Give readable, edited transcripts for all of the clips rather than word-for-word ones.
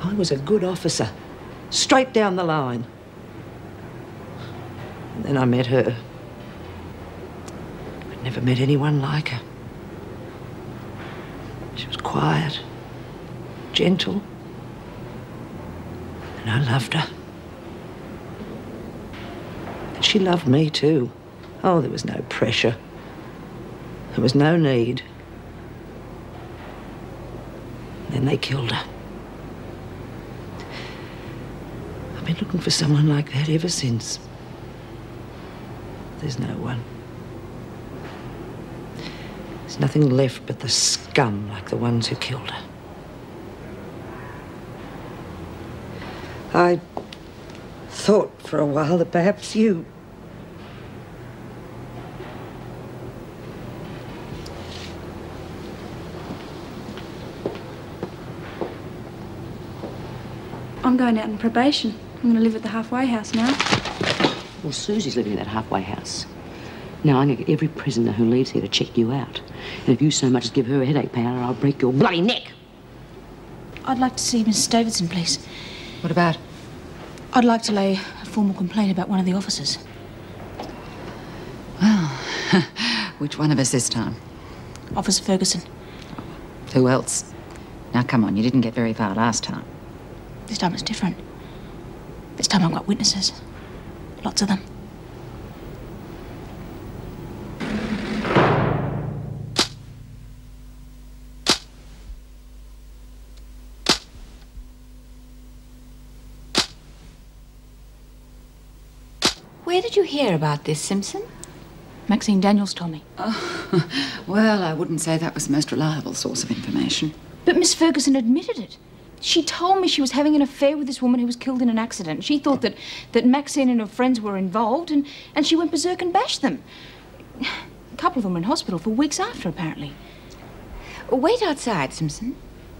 I was a good officer, straight down the line. And then I met her. I'd never met anyone like her. She was quiet, gentle, and I loved her. And she loved me too. Oh, there was no pressure. There was no need. Then they killed her. I've been looking for someone like that ever since. There's no one. There's nothing left but the scum like the ones who killed her. I thought for a while that perhaps you... I'm going out on probation. I'm going to live at the halfway house now. Well, Susie's living in that halfway house. Now, I'm going to get every prisoner who leaves here to check you out. And if you so much as give her a headache powder, I'll break your bloody neck. I'd like to see Mrs. Davidson, please. What about? I'd like to lay a formal complaint about one of the officers. Well, which one of us this time? Officer Ferguson. Who else? Now, come on, you didn't get very far last time. This time it's different. This time I've got witnesses. Lots of them. Where did you hear about this, Simpson? Maxine Daniels told me. Oh, well, I wouldn't say that was the most reliable source of information. But Miss Ferguson admitted it. She told me she was having an affair with this woman who was killed in an accident. She thought that Maxine and her friends were involved, and she went berserk and bashed them. A couple of them were in hospital for weeks after, apparently. Wait outside, Simpson.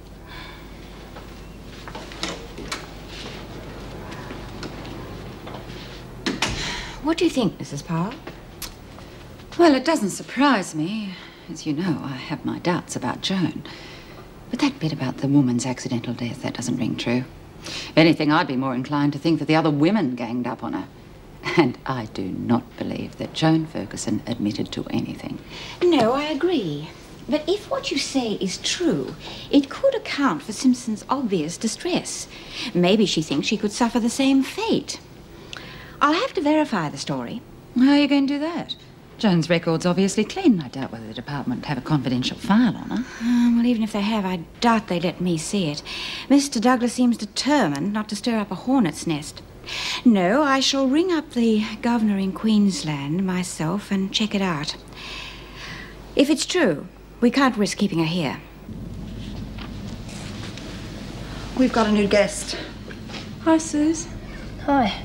What do you think, Mrs. Powell? Well, it doesn't surprise me. As you know, I have my doubts about Joan. But that bit about the woman's accidental death, that doesn't ring true. If anything, I'd be more inclined to think that the other women ganged up on her. And I do not believe that Joan Ferguson admitted to anything. No, I agree. But if what you say is true, it could account for Simpson's obvious distress. Maybe she thinks she could suffer the same fate. I'll have to verify the story. How are you going to do that? Joan's record's obviously clean. I doubt whether the department have a confidential file on her. Well, even if they have, I doubt they let me see it. Mr. Douglas seems determined not to stir up a hornet's nest. No, I shall ring up the governor in Queensland myself and check it out. If it's true, we can't risk keeping her here. We've got a new guest. Hi, Suze. Hi.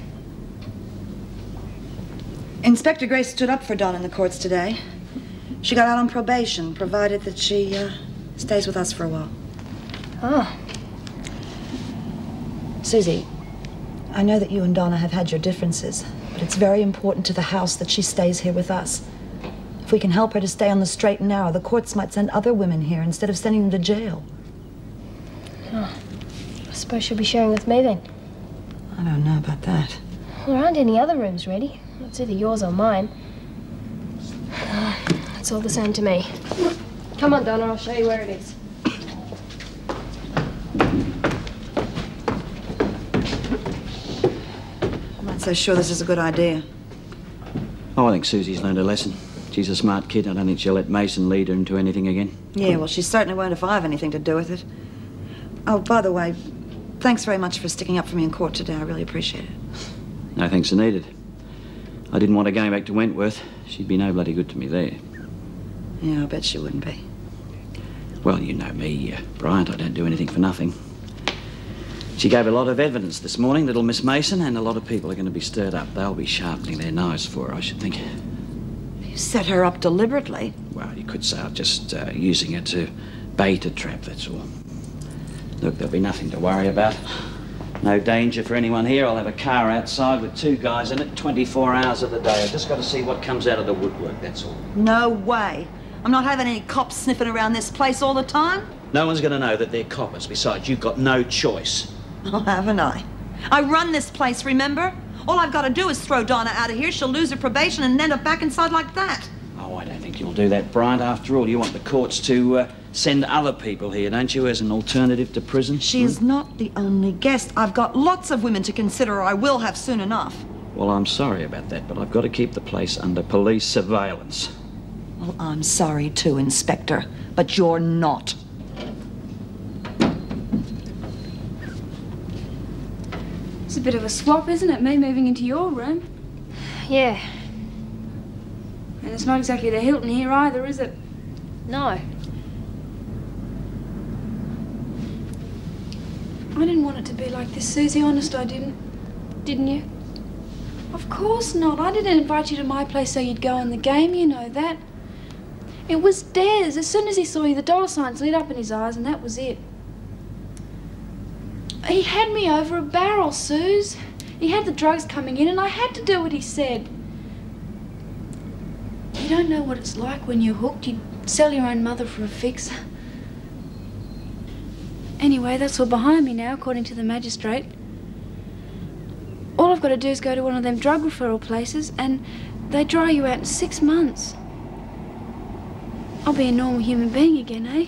Inspector Grace stood up for Dawn in the courts today. She got out on probation, provided that she stays with us for a while. Oh. Susie, I know that you and Donna have had your differences, but it's very important to the house that she stays here with us. If we can help her to stay on the straight and narrow, the courts might send other women here instead of sending them to jail. Oh, I suppose she'll be sharing with me then. I don't know about that. There aren't any other rooms ready. It's either yours or mine. It's all the same to me. Come on, Donna, I'll show you where it is. I'm not so sure this is a good idea. Oh, I think Susie's learned a lesson. She's a smart kid. I don't think she'll let Mason lead her into anything again. Yeah, well, she certainly won't if I have anything to do with it. Oh, by the way, thanks very much for sticking up for me in court today. I really appreciate it. No thanks are needed. I didn't want her going back to Wentworth. She'd be no bloody good to me there. Yeah, I bet she wouldn't be. Well, you know me, Bryant. I don't do anything for nothing. She gave a lot of evidence this morning, little Miss Mason, and a lot of people are going to be stirred up. They'll be sharpening their knives for her, I should think. You set her up deliberately. Well, you could say I'm just using her to bait a trap, that's all. Look, there'll be nothing to worry about. No danger for anyone here. I'll have a car outside with 2 guys in it 24 hours of the day. I've just got to see what comes out of the woodwork, that's all. No way. I'm not having any cops sniffing around this place all the time. No one's going to know that they're coppers. Besides, you've got no choice. Oh, haven't I? I run this place, remember? All I've got to do is throw Donna out of here. She'll lose her probation and end up back inside like that. Oh, I don't think you'll do that, Bryant. After all, you want the courts to send other people here, don't you, as an alternative to prison? She is not the only guest. I've got lots of women to consider, or I will have soon enough. Well, I'm sorry about that, but I've got to keep the place under police surveillance. Well, I'm sorry too, Inspector, but you're not. It's a bit of a swap, isn't it? Me moving into your room. Yeah. And it's not exactly the Hilton here either, is it? No. I didn't want it to be like this, Susie. Honest, I didn't. Didn't you? Of course not. I didn't invite you to my place so you'd go in the game, you know that. It was Des. As soon as he saw you, the dollar signs lit up in his eyes, and that was it. He had me over a barrel, Suze. He had the drugs coming in, and I had to do what he said. You don't know what it's like when you're hooked. You'd sell your own mother for a fix. Anyway, that's all behind me now, according to the magistrate. All I've got to do is go to one of them drug referral places, and they dry you out in 6 months. I'll be a normal human being again, eh?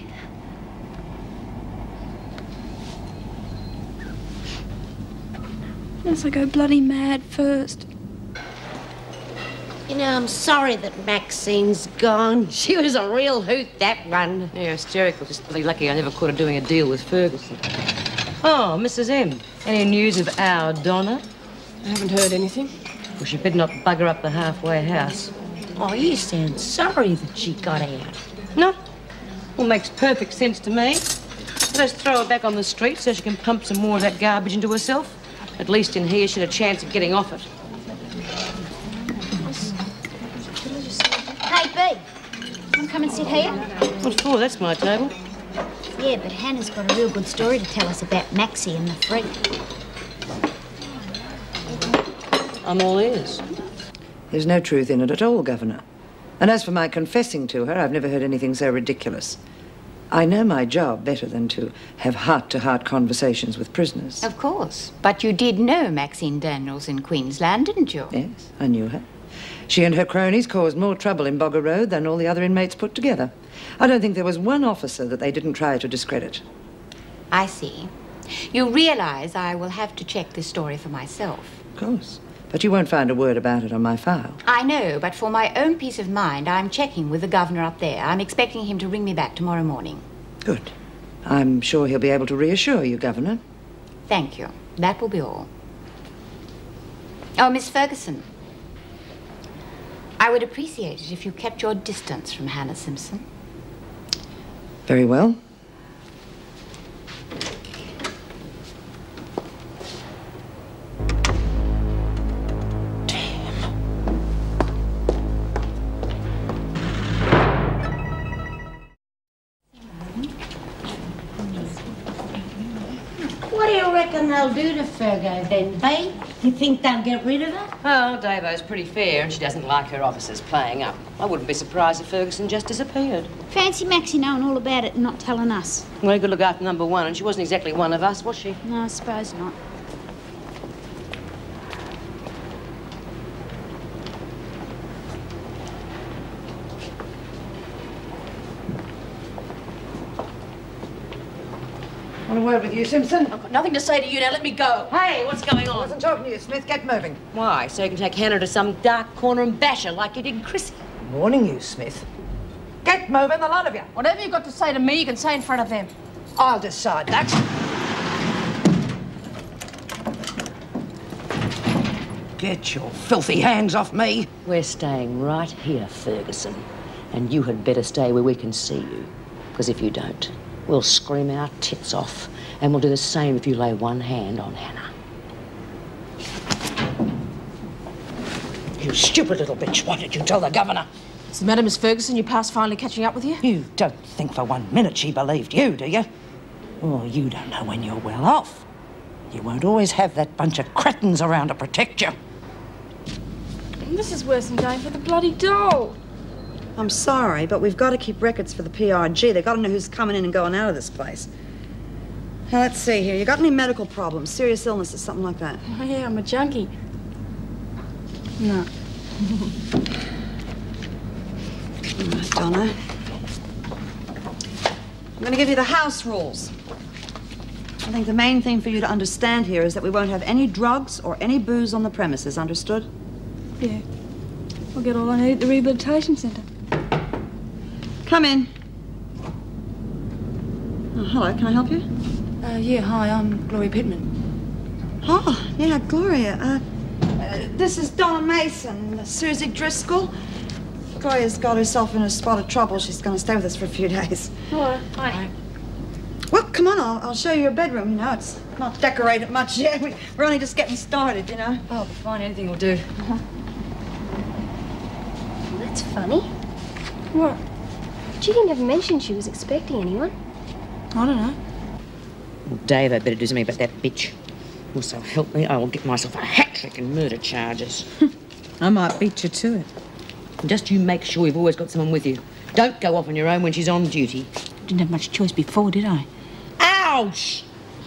Unless I go bloody mad first. You know, I'm sorry that Maxine's gone. She was a real hoot, that run. Yeah, hysterical. Just bloody lucky I never caught her doing a deal with Ferguson. Oh, Mrs. M. Any news of our Donna? I haven't heard anything. Well, she better not bugger up the halfway house. Oh, you sound sorry that she got out. No? Well, makes perfect sense to me. Let's throw her back on the street so she can pump some more of that garbage into herself. At least in here, she had a chance of getting off it. Hey, B, want to come and sit here? What for? That's my table. Yeah, but Hannah's got a real good story to tell us about Maxie and the freak. I'm all ears. There's no truth in it at all, Governor. And as for my confessing to her, I've never heard anything so ridiculous. I know my job better than to have heart-to-heart conversations with prisoners. Of course. But you did know Maxine Daniels in Queensland, didn't you? Yes, I knew her. She and her cronies caused more trouble in Bogger Road than all the other inmates put together. I don't think there was one officer that they didn't try to discredit. I see. You realize I will have to check this story for myself. Of course. But you won't find a word about it on my file. I know, but for my own peace of mind, I'm checking with the governor up there. I'm expecting him to ring me back tomorrow morning. Good. I'm sure he'll be able to reassure you, Governor. Thank you. That will be all. Oh, Miss Ferguson. I would appreciate it if you kept your distance from Hannah Simpson. Very well. What do you reckon they'll do to Fergo then, B? You think they'll get rid of her? Oh, Davo's pretty fair and she doesn't like her officers playing up. I wouldn't be surprised if Ferguson just disappeared. Fancy Maxie knowing all about it and not telling us. Well, you could look after number one, and she wasn't exactly one of us, was she? No, I suppose not. Want a word with you, Simpson? I've got nothing to say to you now. Let me go. Hey, what's going on? I wasn't talking to you, Smith. Get moving. Why? So you can take Hannah to some dark corner and bash her like you did Chrissy. I'm warning you, Smith. Get moving, the lot of you. Whatever you've got to say to me, you can say in front of them. I'll decide that. Get your filthy hands off me. We're staying right here, Ferguson. And you had better stay where we can see you. Because if you don't, we'll scream our tits off. And we'll do the same if you lay one hand on Hannah. You stupid little bitch. Why did you tell the governor? What's the matter, Miss Ferguson? Your past finally catching up with you? You don't think for 1 minute she believed you, do you? Oh, you don't know when you're well off. You won't always have that bunch of cretins around to protect you. This is worse than going for the bloody doll. I'm sorry, but we've got to keep records for the PRG. They've got to know who's coming in and going out of this place. Now, let's see here. You got any medical problems, serious illnesses, something like that? Oh, yeah, I'm a junkie. No. All right, Donna. I'm going to give you the house rules. I think the main thing for you to understand here is that we won't have any drugs or any booze on the premises, understood? Yeah. I'll get all I need at the rehabilitation centre. Come in. Oh, hello, can I help you? Yeah, hi, I'm Gloria Pittman. Oh, yeah, Gloria. This is Donna Mason, Susie Driscoll. Gloria's got herself in a spot of trouble. She's going to stay with us for a few days. Hello. Hi. Well, come on, I'll show you your bedroom. You know, it's not decorated much yet. We're only just getting started, you know. Oh, fine, anything will do. That's funny. What? Judy never mentioned she was expecting anyone. I don't know. Well, Dave, I'd better do something about that bitch. Also, help me, I will get myself a hat-trick and murder charges. I might beat you to it. And just you make sure you've always got someone with you. Don't go off on your own when she's on duty. Didn't have much choice before, did I? Ouch!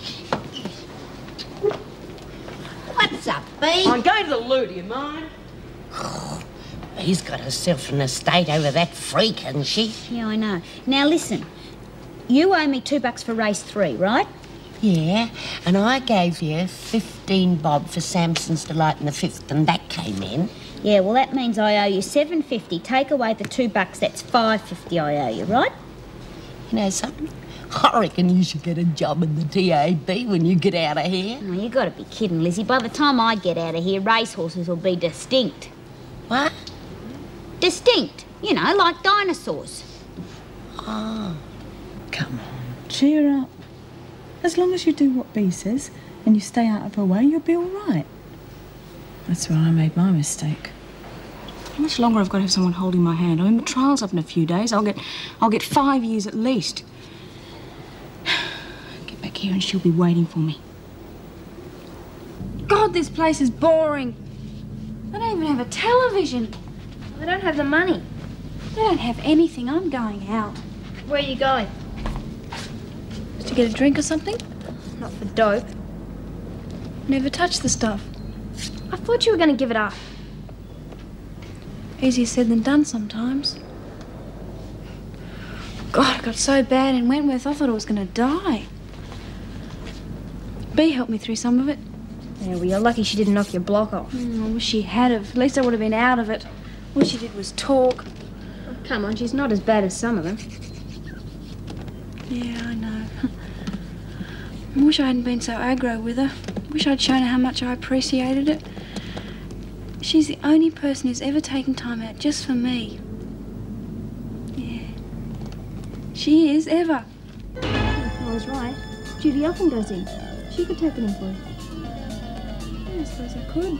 What's up, Bee? I'm going to the loo, do you mind? Bee's got herself an estate over that freak, hasn't she? Yeah, I know. Now, listen. You owe me $2 for race 3, right? Yeah, and I gave you 15 bob for Samson's Delight in the 5th, and that came in. Yeah, well, that means I owe you $7.50. Take away the $2, that's $5.50 I owe you, right? You know something? I reckon you should get a job in the TAB when you get out of here. Oh, you got to be kidding, Lizzie. By the time I get out of here, racehorses will be distinct. What? Distinct. You know, like dinosaurs. Oh. Come on, cheer up. As long as you do what Bea says and you stay out of her way, you'll be all right. That's where I made my mistake. How much longer I've got to have someone holding my hand? I mean, the trial's up in a few days. I'll get 5 years at least. Get back here and she'll be waiting for me. God, this place is boring. They don't even have a television. I don't have the money. They don't have anything. I'm going out. Where are you going? To get a drink or something? Not for dope. Never touch the stuff. I thought you were going to give it up. Easier said than done sometimes. God, it got so bad in Wentworth, I thought I was going to die. Bea helped me through some of it. Yeah, well, you're lucky she didn't knock your block off. I wish she had have. At least I would have been out of it. All she did was talk. Oh, come on, she's not as bad as some of them. Yeah, I know. I wish I hadn't been so aggro with her. Wish I'd shown her how much I appreciated it. She's the only person who's ever taken time out just for me. Yeah. She is, ever. I was right. Judy often goes in. She could take it in for you. Yeah, I suppose I could.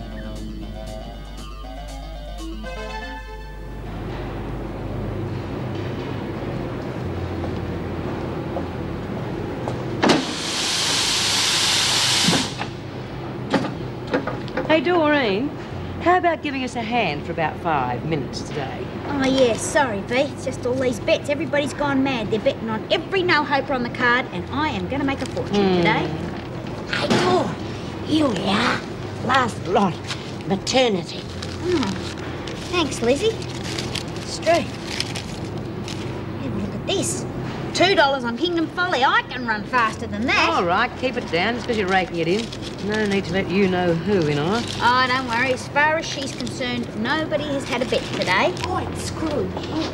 Hey, Doreen, how about giving us a hand for about 5 minutes today? Oh, yeah, sorry, Bea. It's just all these bets. Everybody's gone mad. They're betting on every no-hoper on the card, and I am going to make a fortune today. Hey, Dor, here we are. Last lot. Maternity. Oh, thanks, Lizzie. Straight. Have a look at this. $2 on Kingdom Folly. I can run faster than that. All right, keep it down, just because you're raking it in. No need to let you know who in on it. Oh, don't worry. As far as she's concerned, nobody has had a bet today. Oh, it's Scrooge.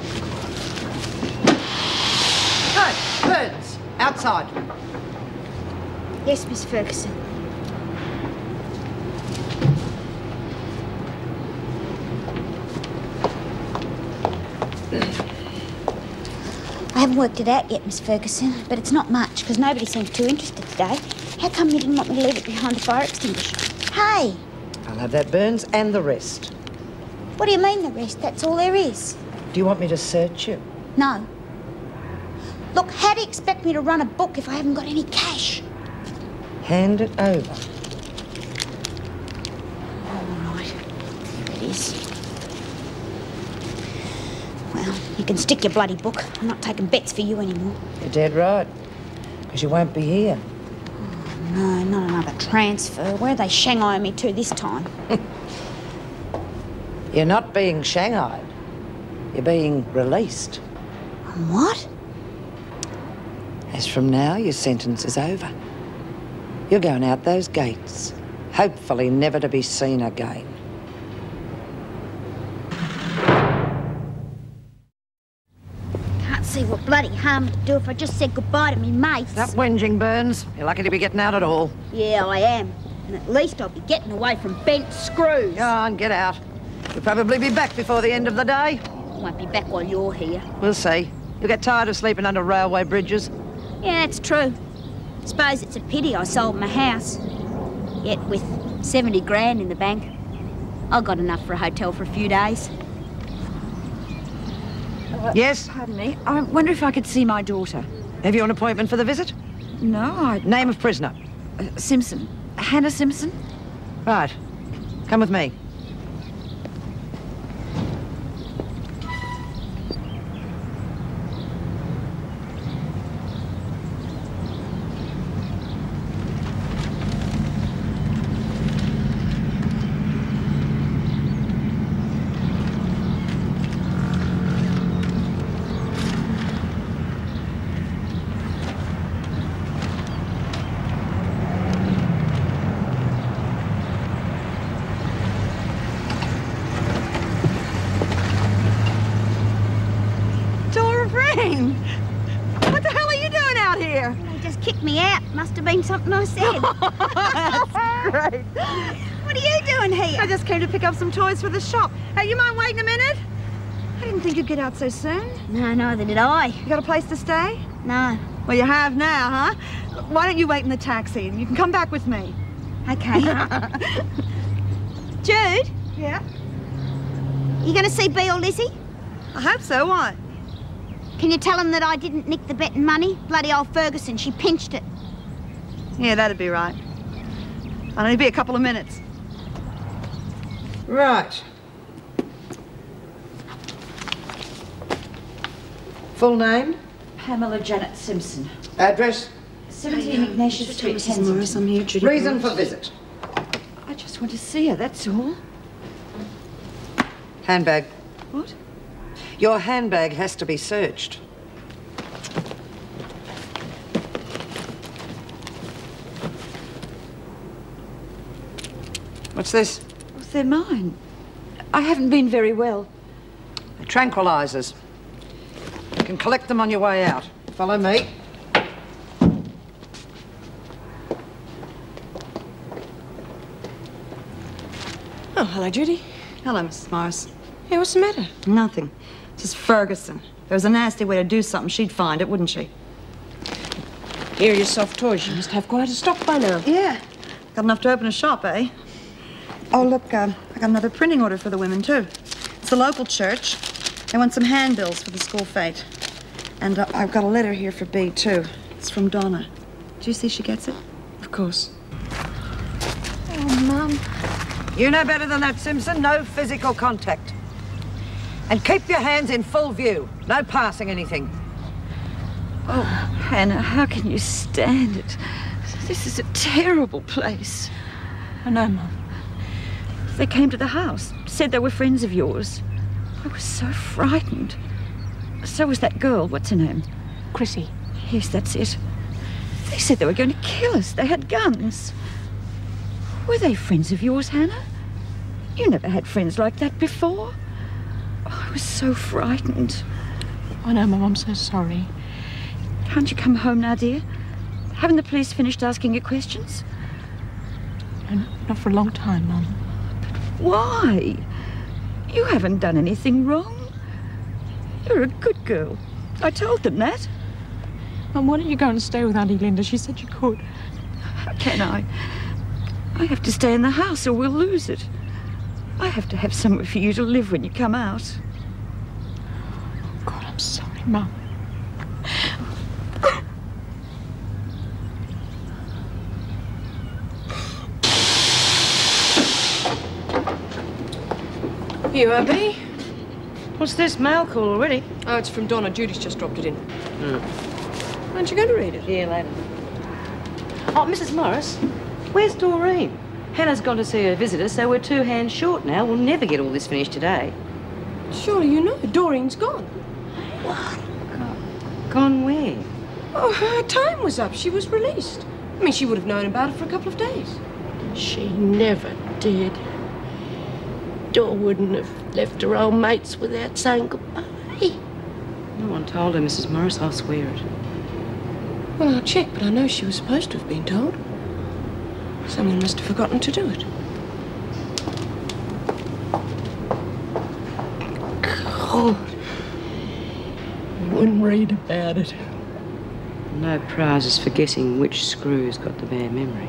Hey, birds, outside. Yes, Miss Ferguson. I haven't worked it out yet, Miss Ferguson, but it's not much, because nobody seems too interested today. How come you didn't want me to leave it behind the fire extinguisher? Hey! I'll have that, Burns, and the rest. What do you mean, the rest? That's all there is. Do you want me to search you? No. Look, how do you expect me to run a book if I haven't got any cash? Hand it over. All right. There it is. Well, you can stick your bloody book. I'm not taking bets for you anymore. You're dead right. Because you won't be here. No, not another transfer. Where are they shanghaiing me to this time? You're not being shanghaied. You're being released. What? As from now, your sentence is over. You're going out those gates, hopefully never to be seen again. Can't see what bloody harm it'd do if I just said goodbye to me mates. Stop whinging, Burns. You're lucky to be getting out at all. Yeah, I am. And at least I'll be getting away from bent screws. Go on, get out. You'll probably be back before the end of the day. I won't be back while you're here. We'll see. You'll get tired of sleeping under railway bridges. Yeah, that's true. Suppose it's a pity I sold my house. Yet with 70 grand in the bank, I got enough for a hotel for a few days. Yes? Pardon me. I wonder if I could see my daughter. Have you an appointment for the visit? No, I... Name of prisoner? Simpson. Hannah Simpson? Right. Come with me. What the hell are you doing out here? They just kicked me out. Must have been something I said. That's great. What are you doing here? I just came to pick up some toys for the shop. Hey, you mind waiting a minute? I didn't think you'd get out so soon. No, neither did I. You got a place to stay? No. Well, you have now, huh? Why don't you wait in the taxi and you can come back with me? Okay. Jude? Yeah? You going to see Bea or Lizzie? I hope so. Why? Can you tell them that I didn't nick the betting money? Bloody old Ferguson, she pinched it. Yeah, that'd be right. I'll only be a couple of minutes. Right. Full name? Pamela Janet Simpson. Address? 17 Ignatius Street, Mrs. Morris, I'm here, Judy. Reason for visit? I just want to see her, that's all. Handbag. What? Your handbag has to be searched. What's this? Well, they're mine. I haven't been very well. They're tranquilizers. You can collect them on your way out. Follow me. Oh, hello, Judy. Hello, Mrs. Morris. Hey, what's the matter? Nothing. Just Ferguson. If there was a nasty way to do something, she'd find it, wouldn't she? Here are your soft toys. You must have quite a stock by now. Yeah. Got enough to open a shop, eh? Oh, look, I got another printing order for the women, too. It's the local church. They want some handbills for the school fete. And I've got a letter here for Bea, too. It's from Donna. Do you see she gets it? Of course. Oh, Mum. You know better than that, Simpson. No physical contact. And keep your hands in full view. No passing anything. Oh, Hannah, how can you stand it? This is a terrible place. I know, Mum. They came to the house, said they were friends of yours. I was so frightened. So was that girl. What's her name? Chrissy. Yes, that's it. They said they were going to kill us. They had guns. Were they friends of yours, Hannah? You never had friends like that before. Oh, I was so frightened. I know, Mum. I'm so sorry. Can't you come home now, dear? Haven't the police finished asking you questions? No, not for a long time, Mum. Why? You haven't done anything wrong. You're a good girl. I told them that. Mum, why don't you go and stay with Auntie Linda? She said you could. How can I? I have to stay in the house or we'll lose it. I have to have somewhere for you to live when you come out. Oh, God, I'm sorry, Mum. You are, Bea? What's this mail call already? Oh, it's from Donna. Judy's just dropped it in. Aren't you going to read it? Yeah, later. Oh, Mrs. Morris, where's Doreen? Hannah's gone to see her visitor, so we're 2 hands short now. We'll never get all this finished today. Surely you know Doreen's gone. What? Gone where? Oh, her time was up. She was released. I mean, she would have known about it for a couple of days. She never did. Dor wouldn't have left her old mates without saying goodbye. No one told her, Mrs. Morris. I'll swear it. Well, I'll check, but I know she was supposed to have been told. Someone must have forgotten to do it. God. You wouldn't read about it. No prizes for guessing which screw's got the bad memory.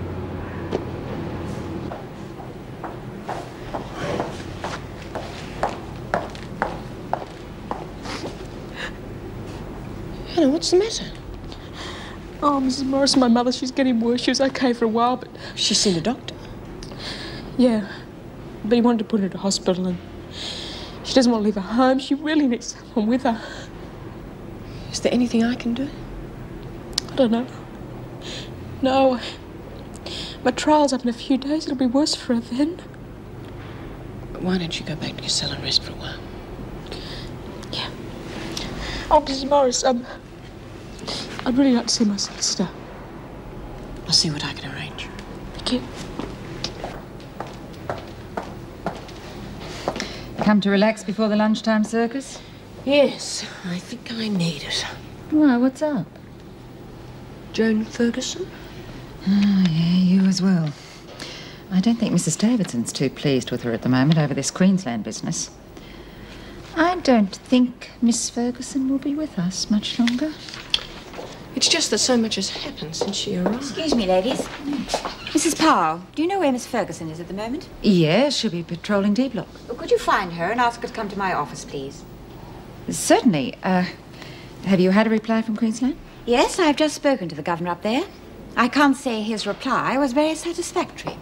Hannah, what's the matter? Oh, Mrs. Morris, my mother, she's getting worse. She was okay for a while, but... She's seen a doctor? Yeah, but he wanted to put her to hospital and she doesn't want to leave her home. She really needs someone with her. Is there anything I can do? I don't know. No. My trial's up in a few days. It'll be worse for her then. Why don't you go back to your cell and rest for a while? Yeah. Oh, Mrs. Morris, I'd really like to see my sister. I'll see what I can arrange. Thank you. Come to relax before the lunchtime circus? Yes, I think I need it. Why, what's up? Joan Ferguson? Oh, yeah, you as well. I don't think Mrs. Davidson's too pleased with her at the moment over this Queensland business. I don't think Miss Ferguson will be with us much longer. It's just that so much has happened since she arrived. Excuse me, ladies. Mrs. Powell, do you know where Miss Ferguson is at the moment? Yes, she'll be patrolling D Block. Well, could you find her and ask her to come to my office, please? Certainly. Have you had a reply from Queensland? Yes, I've just spoken to the governor up there. I can't say his reply was very satisfactory.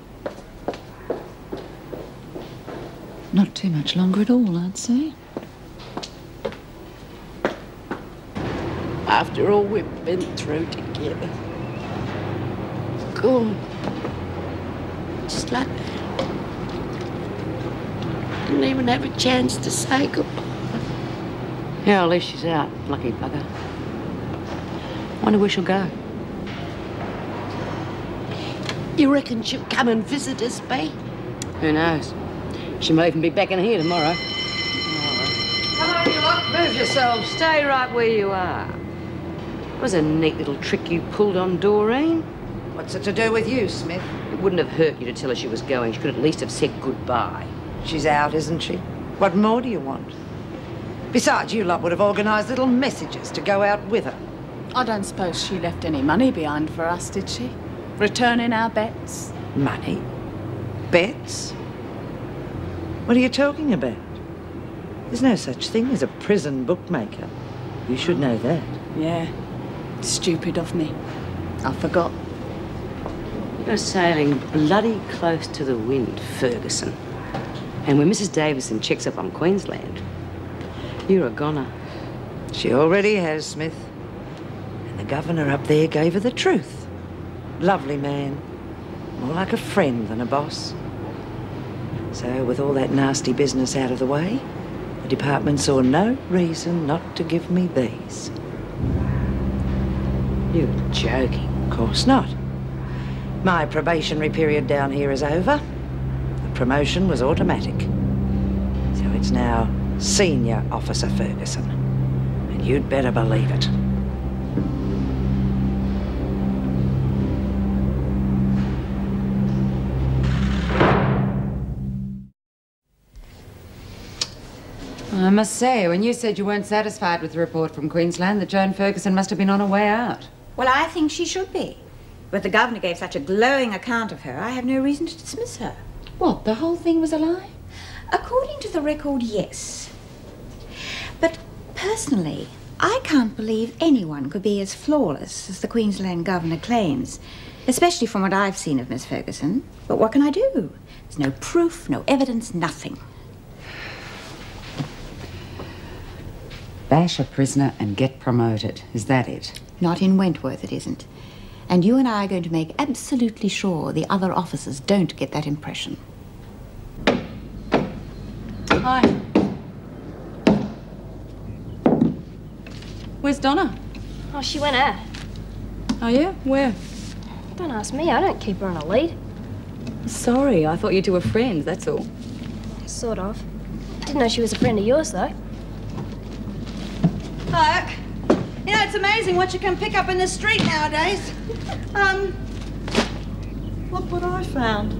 Not too much longer at all, I'd say. After all we've been through together. Gone. Just like that. Didn't even have a chance to say goodbye. Yeah, at least she's out. Lucky bugger. Wonder where she'll go. You reckon she'll come and visit us, Bea? Who knows? She may even be back in here tomorrow. Come on, you lot. Move yourselves. Stay right where you are. It was a neat little trick you pulled on Doreen. What's it to do with you, Smith? It wouldn't have hurt you to tell her she was going. She could at least have said goodbye. She's out, isn't she? What more do you want? Besides, you lot would have organised little messages to go out with her. I don't suppose she left any money behind for us, did she? Returning our bets? Money? Bets? What are you talking about? There's no such thing as a prison bookmaker. You should know that. Yeah. Stupid of me. I forgot. You're sailing bloody close to the wind, Ferguson. And when Mrs. Davison checks up on Queensland, you're a goner. She already has, Smith. And the governor up there gave her the truth. Lovely man. More like a friend than a boss. So, with all that nasty business out of the way, the department saw no reason not to give me these. You're joking. Of course not. My probationary period down here is over. The promotion was automatic. So it's now Senior Officer Ferguson. And you'd better believe it. I must say, when you said you weren't satisfied with the report from Queensland, that Joan Ferguson must have been on her way out. Well, I think she should be. But the governor gave such a glowing account of her, I have no reason to dismiss her. What, the whole thing was a lie? According to the record, yes. But personally, I can't believe anyone could be as flawless as the Queensland governor claims, especially from what I've seen of Miss Ferguson. But what can I do? There's no proof, no evidence, nothing. Bash a prisoner and get promoted. Is that it? Not in Wentworth, it isn't. And you and I are going to make absolutely sure the other officers don't get that impression. Hi. Where's Donna? Oh, she went out. Oh, yeah? Where? Don't ask me. I don't keep her on a lead. Sorry, I thought you two were friends, that's all. Sort of. Didn't know she was a friend of yours, though. Look, you know, it's amazing what you can pick up in the street nowadays. Look what I found.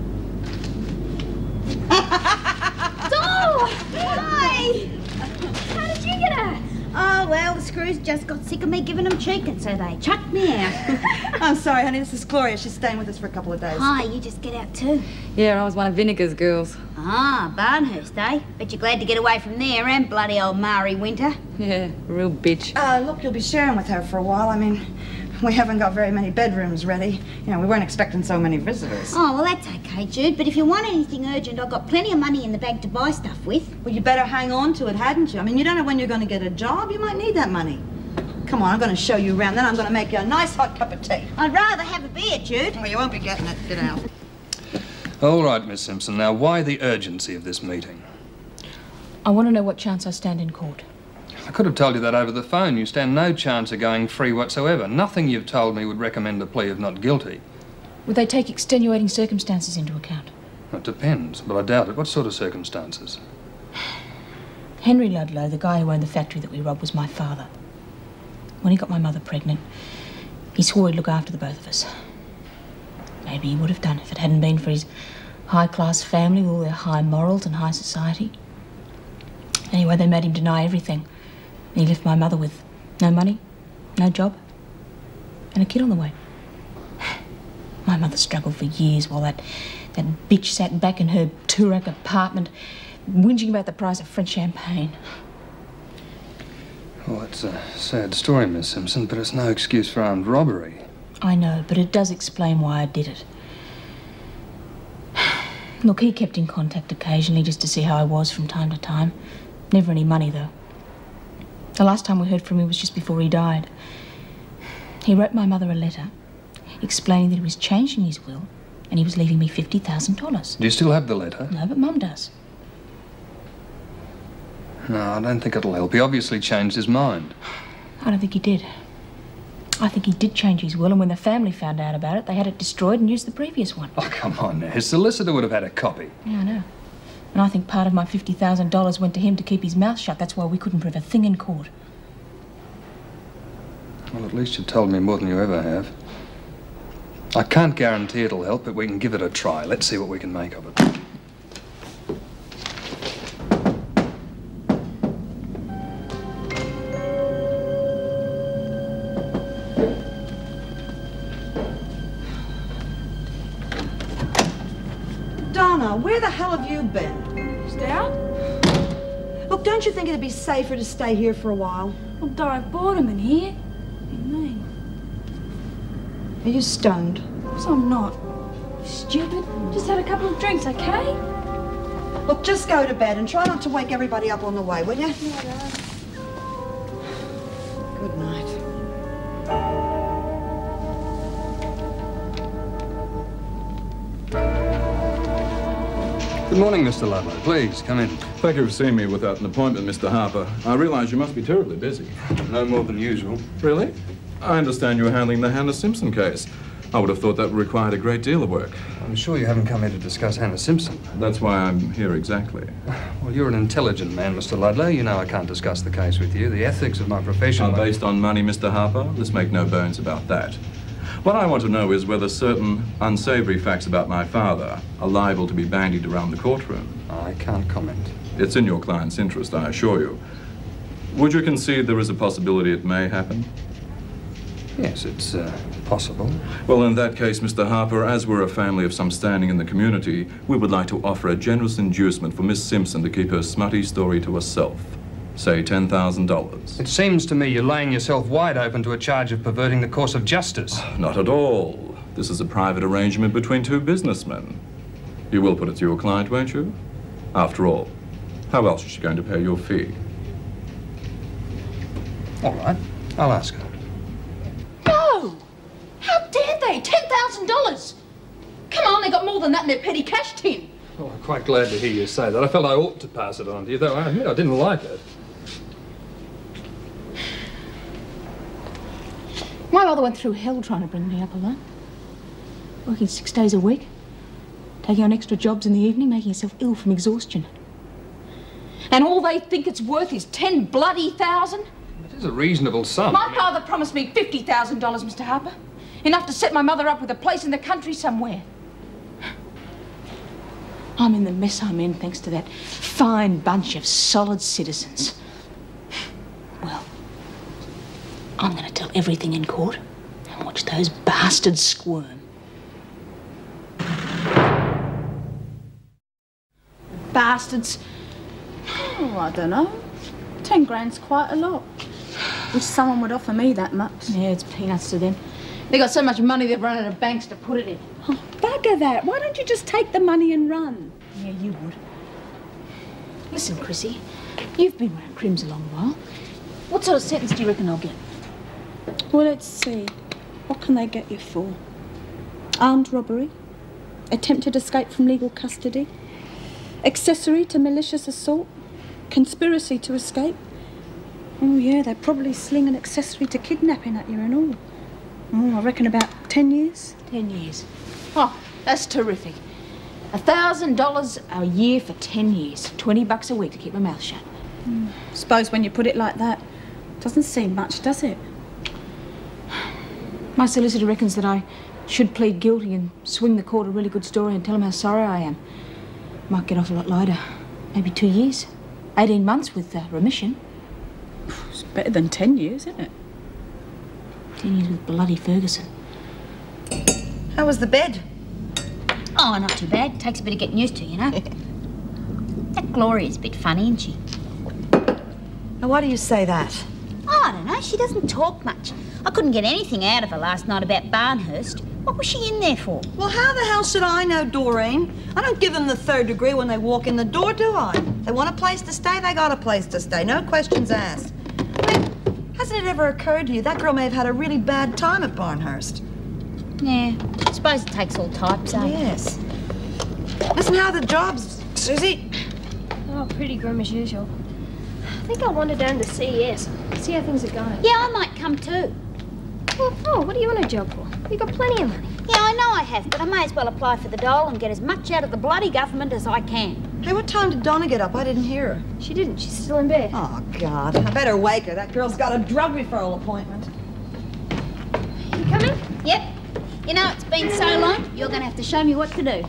Oh, hi! How did you get her? Oh, well, the screws just got sick of me giving them cheek, and so they chucked me out. I'm sorry, honey, this is Gloria. She's staying with us for a couple of days. Hi, you just get out too. Yeah, I was one of Vinegar's girls. Ah, Barnhurst, eh? Bet you're glad to get away from there, and bloody old Mari Winter. Yeah, real bitch. Look, you'll be sharing with her for a while. I mean, we haven't got very many bedrooms ready. You know, we weren't expecting so many visitors. Oh, well, that's okay, Jude. But if you want anything urgent, I've got plenty of money in the bag to buy stuff with. Well, you better hang on to it, hadn't you? I mean, you don't know when you're going to get a job. You might need that money. Come on, I'm going to show you around. Then I'm going to make you a nice hot cup of tea. I'd rather have a beer, Jude. Well, you won't be getting it. Get out. All right, Miss Simpson. Now, why the urgency of this meeting? I want to know what chance I stand in court. I could have told you that over the phone. You stand no chance of going free whatsoever. Nothing you've told me would recommend a plea of not guilty. Would they take extenuating circumstances into account? It depends, but I doubt it. What sort of circumstances? Henry Ludlow, the guy who owned the factory that we robbed, was my father. When he got my mother pregnant, he swore he'd look after the both of us. Maybe he would have done if it hadn't been for his high-class family with all their high morals and high society. Anyway, they made him deny everything. He left my mother with no money, no job, and a kid on the way. My mother struggled for years while that bitch sat back in her two-rack apartment whinging about the price of French champagne. Well, it's a sad story, Miss Simpson, but it's no excuse for armed robbery. I know, but it does explain why I did it. Look, he kept in contact occasionally just to see how I was from time to time. Never any money, though. The last time we heard from him was just before he died. He wrote my mother a letter explaining that he was changing his will and he was leaving me $50,000. Do you still have the letter? No, but Mum does. No, I don't think it'll help. He obviously changed his mind. I don't think he did. I think he did change his will, and when the family found out about it, they had it destroyed and used the previous one. Oh, come on now. His solicitor would have had a copy. Yeah, I know. And I think part of my $50,000 went to him to keep his mouth shut. That's why we couldn't prove a thing in court. Well, at least you've told me more than you ever have. I can't guarantee it'll help, but we can give it a try. Let's see what we can make of it. Donna, where the hell have you been? Stay out? Look, don't you think it'd be safer to stay here for a while? Well, Dora brought him in here. What do you mean? Are you stoned? So I'm not. Stupid. Just had a couple of drinks, okay? Look, just go to bed and try not to wake everybody up on the way, will you? Good night. Good morning, Mr. Ludlow. Please, come in. Thank you for seeing me without an appointment, Mr. Harper. I realise you must be terribly busy. No more than usual. Really? I understand you were handling the Hannah Simpson case. I would have thought that required a great deal of work. I'm sure you haven't come here to discuss Hannah Simpson. That's why I'm here exactly. Well, you're an intelligent man, Mr. Ludlow. You know I can't discuss the case with you. The ethics of my profession Are based on money, Mr. Harper. Let's make no bones about that. What I want to know is whether certain unsavory facts about my father are liable to be bandied around the courtroom. I can't comment. It's in your client's interest, I assure you. Would you concede there is a possibility it may happen? Yes, it's possible. Well, in that case, Mr. Harper, as we're a family of some standing in the community, we would like to offer a generous inducement for Miss Simpson to keep her smutty story to herself. Say $10,000. It seems to me you're laying yourself wide open to a charge of perverting the course of justice. Not at all. This is a private arrangement between two businessmen. You will put it to your client, won't you? After all, how else is she going to pay your fee? All right, I'll ask her. No! How dare more than that in their petty cash tin. Well, I'm quite glad to hear you say that. I felt I ought to pass it on to you, though I admit I didn't like it. My mother went through hell trying to bring me up alone. Working 6 days a week, taking on extra jobs in the evening, making herself ill from exhaustion. And all they think it's worth is 10 bloody thousand. It is a reasonable sum. My father promised me $50,000, Mr. Harper. Enough to set my mother up with a place in the country somewhere. I'm in the mess I'm in thanks to that fine bunch of solid citizens. Well, I'm going to tell everything in court and watch those bastards squirm. Bastards. Oh, I don't know. 10 grand's quite a lot. Wish someone would offer me that much. Yeah, it's peanuts to them. They got so much money they've run out of banks to put it in. Oh, bugger that. Why don't you just take the money and run? Yeah, you would. Listen, Chrissy, you've been around Crims a long while. What sort of sentence do you reckon I'll get? Well, let's see. What can they get you for? Armed robbery? Attempted escape from legal custody? Accessory to malicious assault? Conspiracy to escape? Oh, yeah, they'd probably sling an accessory to kidnapping at you and all. Oh, I reckon about 10 years. 10 years. Oh, that's terrific. $1,000 a year for 10 years. $20 a week to keep my mouth shut. Suppose when you put it like that, doesn't seem much, does it? My solicitor reckons that I should plead guilty and swing the court a really good story and tell them how sorry I am. Might get off a lot lighter. Maybe 2 years. 18 months with remission. It's better than 10 years, isn't it? 10 years with bloody Ferguson. How was the bed? Oh, not too bad. Takes a bit of getting used to, you know. That Gloria's a bit funny, isn't she? Now, why do you say that? Oh, I don't know. She doesn't talk much. I couldn't get anything out of her last night about Barnhurst. What was she in there for? Well, how the hell should I know, Doreen? I don't give them the third degree when they walk in the door, do I? They want a place to stay, they got a place to stay. No questions asked. I mean, hasn't it ever occurred to you that girl may have had a really bad time at Barnhurst? Yeah, I suppose it takes all types, eh? Yes. Listen, how are the jobs, Susie? Oh, pretty grim as usual. I think I'll wander down to CES, see how things are going. Yeah, I might come too. Oh, what do you want a job for? You've got plenty of money. Yeah, I know I have, but I may as well apply for the dole and get as much out of the bloody government as I can. Hey, what time did Donna get up? I didn't hear her. She didn't. She's still in bed. Oh, God. I better wake her. That girl's got a drug referral appointment. You coming? Yep. You know, it's been so long, you're going to have to show me what to do.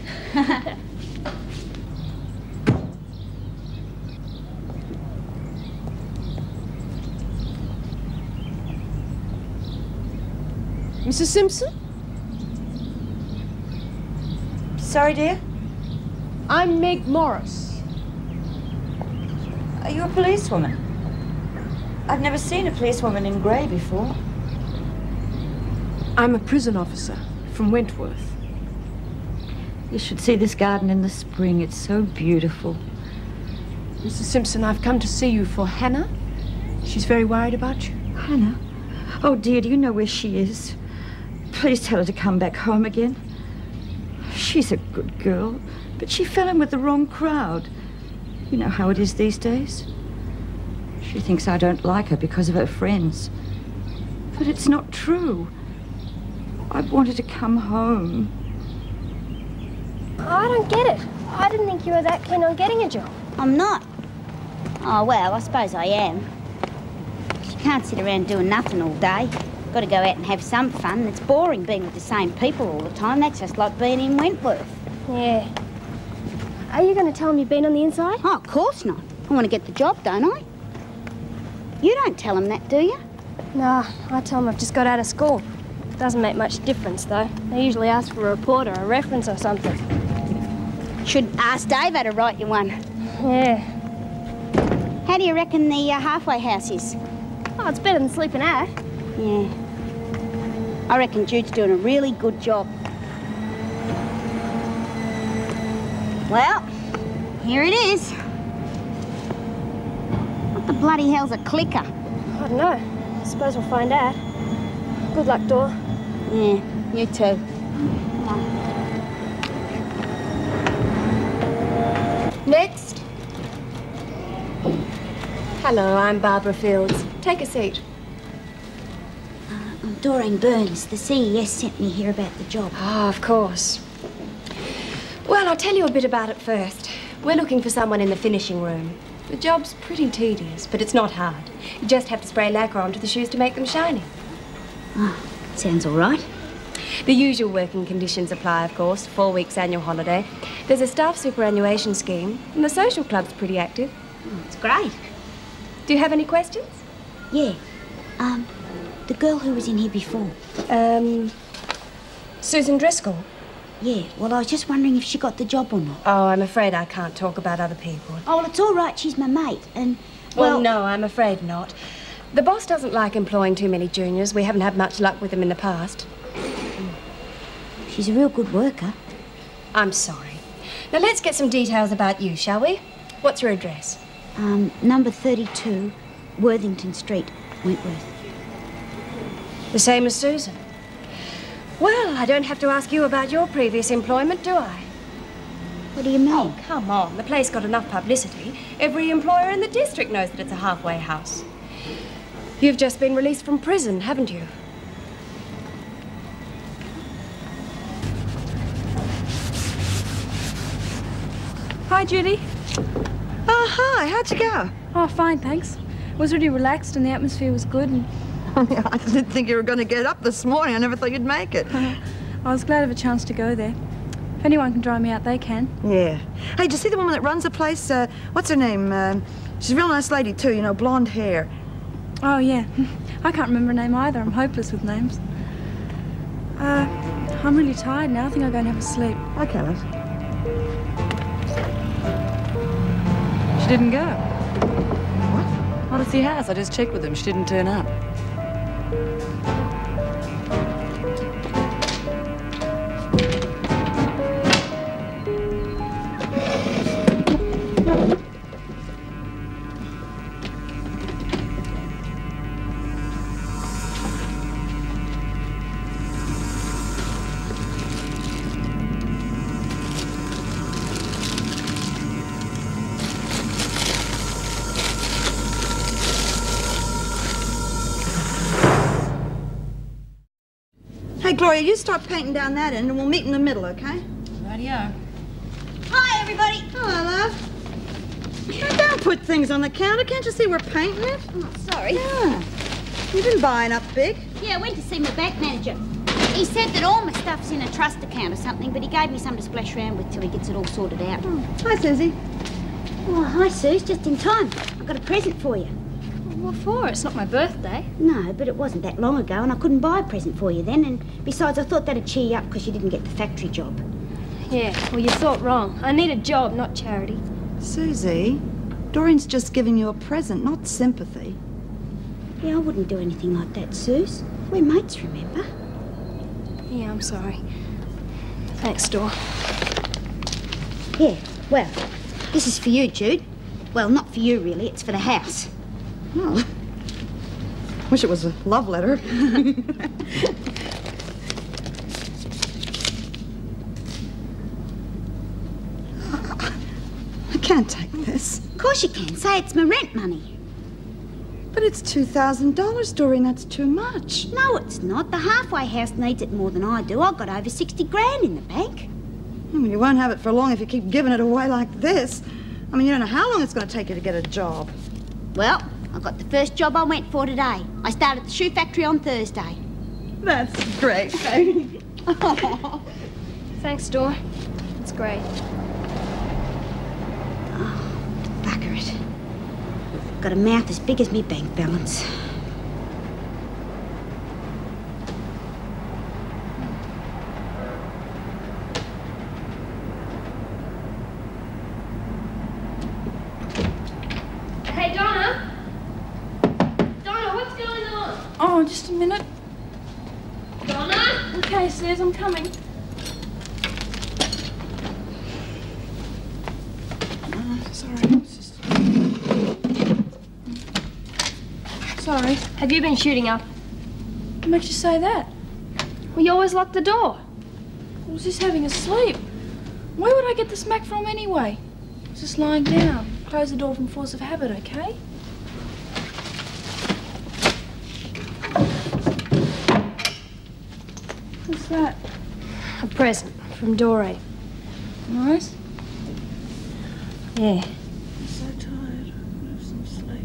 Mrs. Simpson? Sorry, dear? I'm Meg Morris. Are you a policewoman? I've never seen a policewoman in grey before. I'm a prison officer from Wentworth. You should see this garden in the spring. It's so beautiful. Mrs. Simpson, I've come to see you for Hannah. She's very worried about you. Hannah? Oh, dear, do you know where she is? Please tell her to come back home again. She's a good girl, but she fell in with the wrong crowd. You know how it is these days. She thinks I don't like her because of her friends. But it's not true. I wanted to come home. I don't get it. I didn't think you were that keen on getting a job. I'm not. Oh, well, I suppose I am. You can't sit around doing nothing all day. Got to go out and have some fun. It's boring being with the same people all the time. That's just like being in Wentworth. Yeah. Are you going to tell him you've been on the inside? Oh, of course not. I want to get the job, don't I? You don't tell them that, do you? Nah, I tell them I've just got out of school. Doesn't make much difference, though. They usually ask for a report or a reference or something. Should ask Dave how to write you one. Yeah. How do you reckon the halfway house is? Oh, it's better than sleeping out. Yeah. I reckon Jude's doing a really good job. Well, here it is. What the bloody hell's a clicker? I don't know. I suppose we'll find out. Good luck, Dor. Yeah, you too. Come on. Next. Hello, I'm Barbara Fields. Take a seat. I'm Doreen Burns. The CES sent me here about the job. Oh, of course. Well, I'll tell you a bit about it first. We're looking for someone in the finishing room. The job's pretty tedious, but it's not hard. You just have to spray lacquer onto the shoes to make them shiny. Oh, sounds all right. The usual working conditions apply, of course. 4 weeks annual holiday. There's a staff superannuation scheme, and the social club's pretty active. Oh, it's great. Do you have any questions? Yeah. The girl who was in here before. Susan Driscoll? Yeah, well, I was just wondering if she got the job or not. Oh, I'm afraid I can't talk about other people. Oh, well, it's all right. She's my mate, and, Well, no, I'm afraid not. The boss doesn't like employing too many juniors. We haven't had much luck with them in the past. She's a real good worker. I'm sorry. Now, let's get some details about you, shall we? What's your address? Number 32, Worthington Street, Wentworth. The same as Susan. Well, I don't have to ask you about your previous employment, do I? What do you mean? Oh, come on. The place got enough publicity. Every employer in the district knows that it's a halfway house. You've just been released from prison, haven't you? Hi, Judy. Oh, hi. How'd you go? Oh, fine, thanks. It was really relaxed and the atmosphere was good and... I didn't think you were going to get up this morning. I never thought you'd make it. I was glad of a chance to go there. If anyone can dry me out, they can. Yeah. Hey, did you see the woman that runs the place? What's her name? She's a real nice lady, too, you know, blonde hair. Oh, yeah. I can't remember her name either. I'm hopeless with names. I'm really tired now. I think I'll go and have a sleep. Okay, love. She didn't go. What? Odyssey has. I just checked with them. She didn't turn up. Hey, Gloria, you start painting down that end and we'll meet in the middle, okay? Rightio. Hi, everybody. Hello, love. Now, don't put things on the counter. Can't you see we're painting it? Oh, sorry. Yeah. You've been buying up big. Yeah, I went to see my bank manager. He said that all my stuff's in a trust account or something, but he gave me some to splash around with till he gets it all sorted out. Hi, Susie. Oh, hi, Suze. Just in time. I've got a present for you. What for? It's not my birthday. No, but it wasn't that long ago, and I couldn't buy a present for you then. And besides, I thought that'd cheer you up because you didn't get the factory job. Yeah, well, you thought wrong. I need a job, not charity. Susie, Doreen's just giving you a present, not sympathy. Yeah, I wouldn't do anything like that, Suze. We're mates, remember? Yeah, I'm sorry. Thanks, Dor. Yeah, well, this is for you, Jude. Well, not for you, really. It's for the house. Oh. Wish it was a love letter. I can't take this. Of course you can. Say it's my rent money. But it's $2,000, Doreen. That's too much. No, it's not. The halfway house needs it more than I do. I've got over 60 grand in the bank. Well, you won't have it for long if you keep giving it away like this. I mean, you don't know how long it's going to take you to get a job. Well, I got the first job I went for today. I started the shoe factory on Thursday. That's great, baby. Thanks, Dor. It's great. Oh, bugger it. Got a mouth as big as me bank balance. Hey, Donna! Donna, what's going on? Oh, just a minute. Donna? Okay, Suze, I'm coming. Sorry. Sorry. Have you been shooting up? What makes you say that? Well, you always lock the door. I was just having a sleep. Where would I get the smack from anyway? Just lying down. Close the door from force of habit, okay? What's that? A present from Doreen. Nice? Yeah. I'm so tired. I'll have some sleep.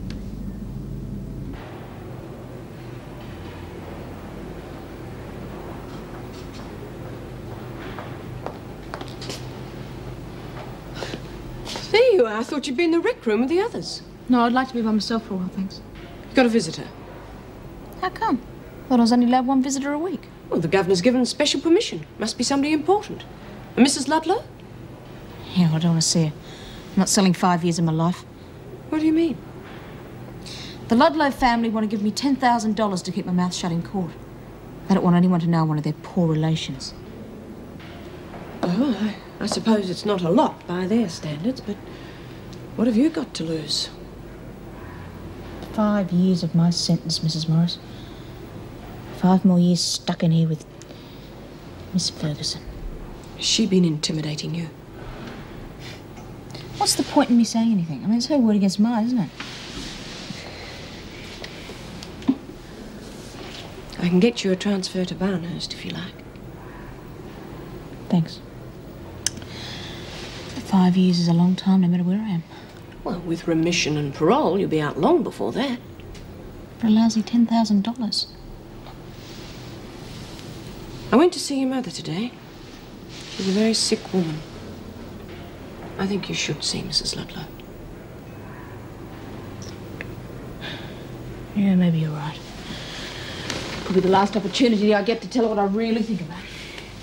There you are. I thought you'd be in the rec room with the others. No, I'd like to be by myself for a while, thanks. You got a visitor? How come? Thought I was only allowed one visitor a week. Well, the governor's given special permission. Must be somebody important. Mrs. Ludlow? Yeah, I don't want to see her. I'm not selling 5 years of my life. What do you mean? The Ludlow family want to give me $10,000 to keep my mouth shut in court. They don't want anyone to know I'm one of their poor relations. Oh, I suppose it's not a lot by their standards, but what have you got to lose? 5 years of my sentence, Mrs. Morris. 5 more years stuck in here with Miss Ferguson. Has she been intimidating you? What's the point in me saying anything? I mean, it's her word against mine, isn't it? I can get you a transfer to Barnhurst if you like. Thanks. 5 years is a long time, no matter where I am. Well, with remission and parole, you'll be out long before that. For a lousy $10,000. I went to see your mother today. She's a very sick woman. I think you should see Mrs. Ludlow. Yeah, maybe you're right. Could be the last opportunity I get to tell her what I really think about it.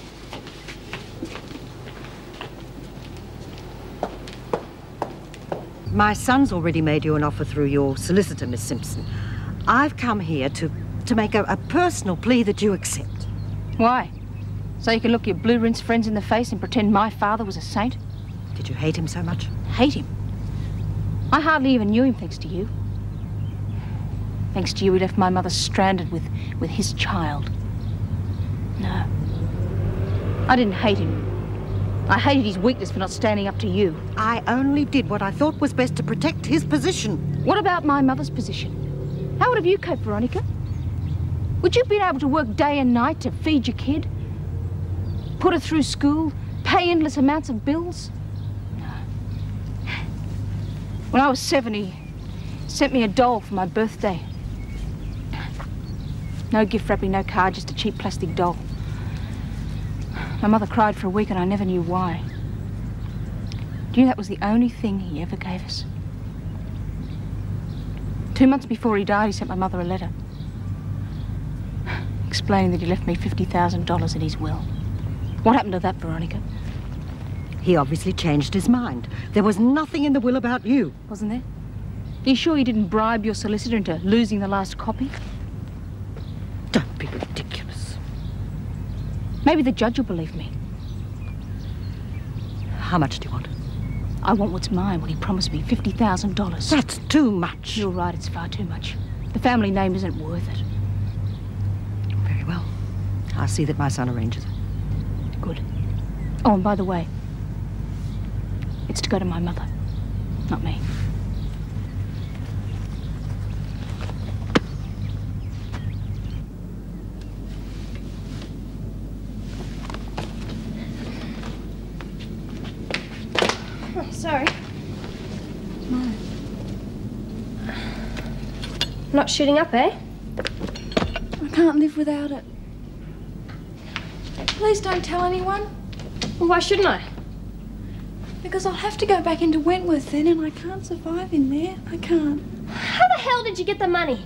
My son's already made you an offer through your solicitor, Miss Simpson. I've come here to make a personal plea that you accept. Why? So you can look your blue-rinse friends in the face and pretend my father was a saint? Did you hate him so much? Hate him? I hardly even knew him, thanks to you. Thanks to you, he left my mother stranded with his child. No. I didn't hate him. I hated his weakness for not standing up to you. I only did what I thought was best to protect his position. What about my mother's position? How would have you coped, Veronica? Would you have been able to work day and night to feed your kid? Put her through school? Pay endless amounts of bills? No. When I was 7, he sent me a doll for my birthday. No gift wrapping, no card, just a cheap plastic doll. My mother cried for a week and I never knew why. Do you know that was the only thing he ever gave us? 2 months before he died, he sent my mother a letter explaining that he left me $50,000 in his will. What happened to that, Veronica? He obviously changed his mind. There was nothing in the will about you. Wasn't there? Are you sure you didn't bribe your solicitor into losing the last copy? Don't be ridiculous. Maybe the judge will believe me. How much do you want? I want what's mine, what he promised me, $50,000. That's too much. You're right, it's far too much. The family name isn't worth it. Very well. I'll see that my son arranges it. Good. Oh, and by the way, it's to go to my mother, not me. Oh, sorry. Mine. Not shooting up, eh? I can't live without it. Please don't tell anyone. Well, why shouldn't I? Because I'll have to go back into Wentworth then, and I can't survive in there. I can't. How the hell did you get the money?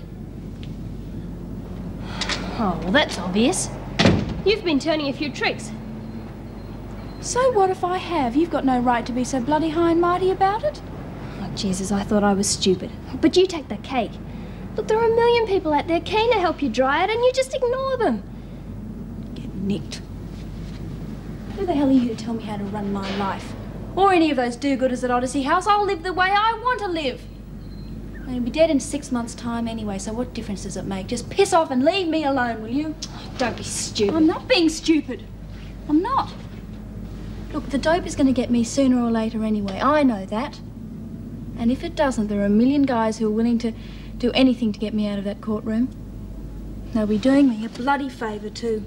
Oh, well, that's obvious. You've been turning a few tricks. So what if I have? You've got no right to be so bloody high and mighty about it. Oh, Jesus, I thought I was stupid. But you take the cake. Look, there are a million people out there keen to help you dry it, and you just ignore them. Get nicked. Who the hell are you to tell me how to run my life? Or any of those do-gooders at Odyssey House? I'll live the way I want to live. I'm going to be dead in 6 months' time anyway, so what difference does it make? Just piss off and leave me alone, will you? Oh, don't be stupid. I'm not being stupid. I'm not. Look, the dope is going to get me sooner or later anyway. I know that. And if it doesn't, there are a million guys who are willing to do anything to get me out of that courtroom. They'll be doing me a bloody favour too.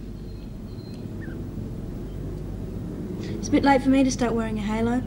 It's a bit late for me to start wearing a halo.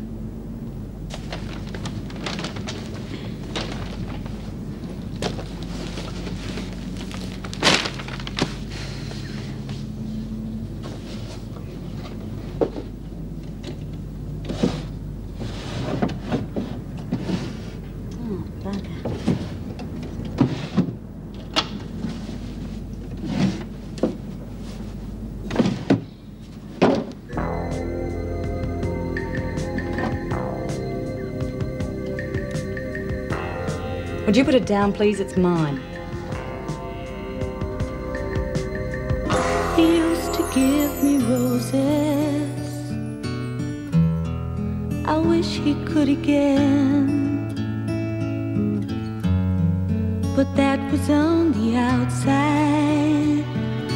Would you put it down, please? It's mine. He used to give me roses. I wish he could again. But that was on the outside,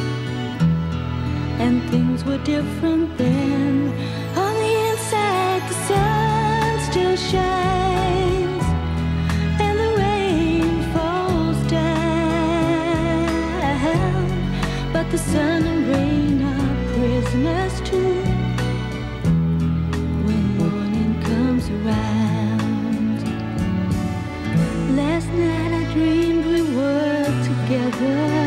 and things were different then. On the inside, the sun still shines, and the rain falls down. But the sun and rain are prisoners too when morning comes around. Last night I dreamed we were together.